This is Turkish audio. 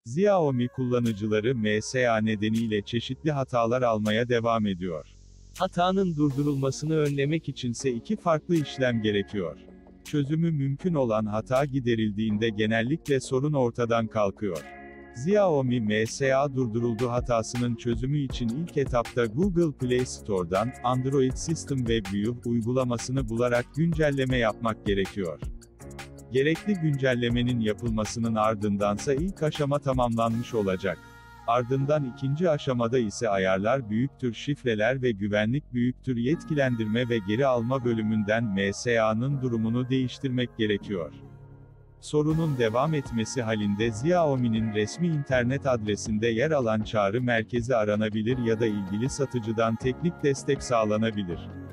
Xiaomi kullanıcıları MSA nedeniyle çeşitli hatalar almaya devam ediyor. Hatanın durdurulmasını önlemek içinse iki farklı işlem gerekiyor. Çözümü mümkün olan hata giderildiğinde genellikle sorun ortadan kalkıyor. Xiaomi MSA durduruldu hatasının çözümü için ilk etapta Google Play Store'dan, Android System Web View uygulamasını bularak güncelleme yapmak gerekiyor. Gerekli güncellemenin yapılmasının ardındansa ilk aşama tamamlanmış olacak. Ardından ikinci aşamada ise ayarlar büyüktür şifreler ve güvenlik büyüktür yetkilendirme ve geri alma bölümünden MSA'nın durumunu değiştirmek gerekiyor. Sorunun devam etmesi halinde Xiaomi'nin resmi internet adresinde yer alan çağrı merkezi aranabilir ya da ilgili satıcıdan teknik destek sağlanabilir.